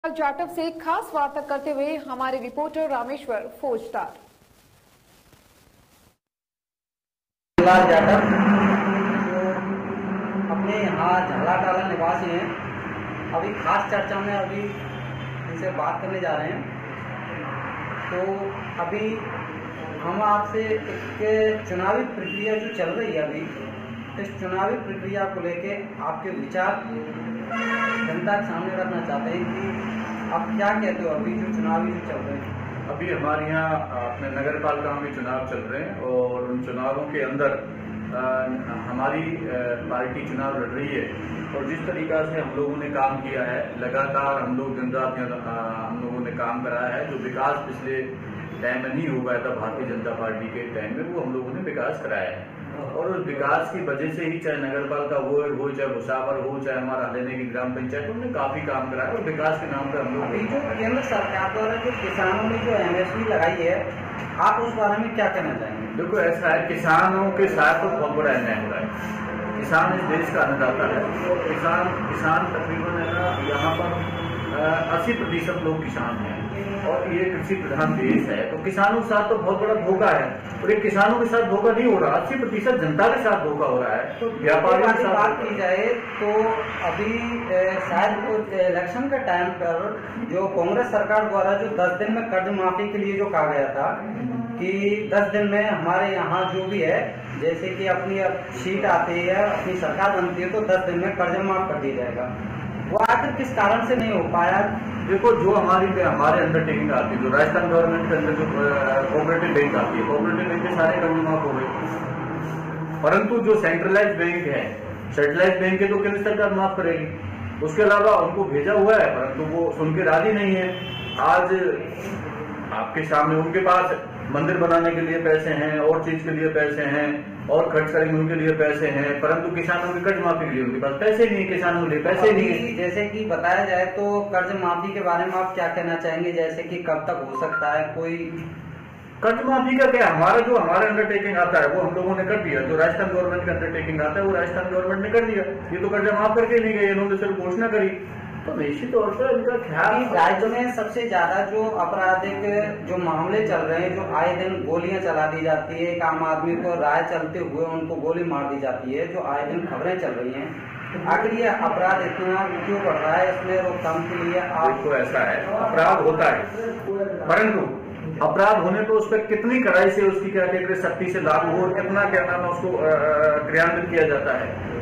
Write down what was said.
जाटव से खास वार्ता करते हुए हमारे रिपोर्टर रामेश्वर फौजदार। लाल जाटव जो अपने यहाँ झालाटाला निवासी हैं, अभी खास चर्चा में अभी इनसे बात करने जा रहे हैं। तो अभी हम आपसे एक चुनावी प्रक्रिया जो चल रही है अभी, इस चुनावी प्रक्रिया को लेके आपके विचार जनता के सामने रखना चाहते हैं कि आप क्या कहते हो अभी जो चुनावी जो चल रहे हैं। अभी हमारे यहाँ अपने नगर पालिका में चुनाव चल रहे हैं और उन चुनावों के अंदर हमारी पार्टी चुनाव लड़ रही है। और जिस तरीका से हम लोगों ने काम किया है, लगातार हम लोग दिन रात हम लोगों ने काम कराया है। जो विकास पिछले टाइम में नहीं हो पाया था भारतीय जनता पार्टी के टाइम में, वो हम लोगों ने विकास कराया है। और उस विकास की वजह से ही चाहे नगर पालिका हो, चाहे भुसावर हो, चाहे हमारा हलेने की ग्राम पंचायत, उन्होंने काफी काम कराया। और विकास के नाम पर हम लोग अभी जो केंद्र सरकार द्वारा जो किसानों ने जो MSP लगाई है, आप उस बारे में क्या कहना चाहेंगे? देखो, ऐसा है, किसानों के साथ तो बहुत बड़ा अन्याय हो रहा है। किसान इस देश का अन्नदाता है और किसान तकरीबन है ना, यहाँ पर 80% लोग किसान हैं और ये कृषि प्रधान देश है। तो किसानों के साथ तो बहुत बड़ा धोखा है। और ये किसानों के साथ धोखा नहीं हो रहा, 80% जनता के साथ धोखा हो रहा है। तो व्यापारियों की बात की जाए तो अभी शायद इलेक्शन के टाइम पर जो कांग्रेस सरकार द्वारा जो 10 दिन में कर्ज माफी के लिए जो कहा गया था कि 10 दिन में हमारे यहाँ जो भी है, जैसे कि अपनी सीट आती है, अपनी सरकार बनती है, तो 10 दिन में कर्ज माफ कर दिया जाएगा। वो आखिर किस कारण से नहीं हो पाया? देखो, जो हमारे अंडरटेकिंग आती है, जो राजस्थान गवर्नमेंट के अंदर जो कोऑपरेटिव बैंक आती है, कोऑपरेटिव बैंक के सारे कर्ज माफ हो गए। परंतु जो सेंट्रलाइज बैंक है, सेंट्रलाइज बैंक है, तो केंद्र सरकार माफ करेगी। उसके अलावा उनको भेजा हुआ है, परंतु वो सुन के राजी नहीं है। आज आपके सामने उनके पास मंदिर बनाने के लिए पैसे हैं, और चीज के लिए पैसे हैं, और खर्च करेंगे उनके लिए पैसे हैं, परंतु किसानों की कर्ज माफी के लिए उनके पास पैसे नहीं है, किसानों के लिए पैसे नहीं है। जैसे कि बताया जाए तो कर्ज माफी के बारे में आप क्या कहना चाहेंगे? जैसे कि कब तक हो सकता है? कोई कर्ज माफी का क्या, हमारा अंडरटेकिंग आता है वो हम लोगों ने कर दिया। जो राजस्थान गवर्नमेंट का अंडरटेकिंग आता है वो राजस्थान गवर्नमेंट ने कर दिया। ये तो कर्जा माफ करके नहीं गए, इन्होंने सिर्फ घोषणा करी। तो निश्चित तौर पर इनका ख्याल, राज्य में सबसे ज्यादा जो आपराधिक जो मामले चल रहे हैं, जो आए दिन गोलियां चला दी जाती है, एक आम आदमी को राह चलते हुए उनको गोली मार दी जाती है, जो आए दिन खबरें चल रही हैं, आखिर ये अपराध इतना क्यों बढ़ रहा है? इसमें रोकथाम के लिए आपको ऐसा है, अपराध होता है, परंतु अपराध होने पर उस पर कितनी कड़ाई से उसकी क्या कहते हैं सख्ती से लागू हो, और कितना क्या नाम है उसको क्रियान्वित किया जाता है।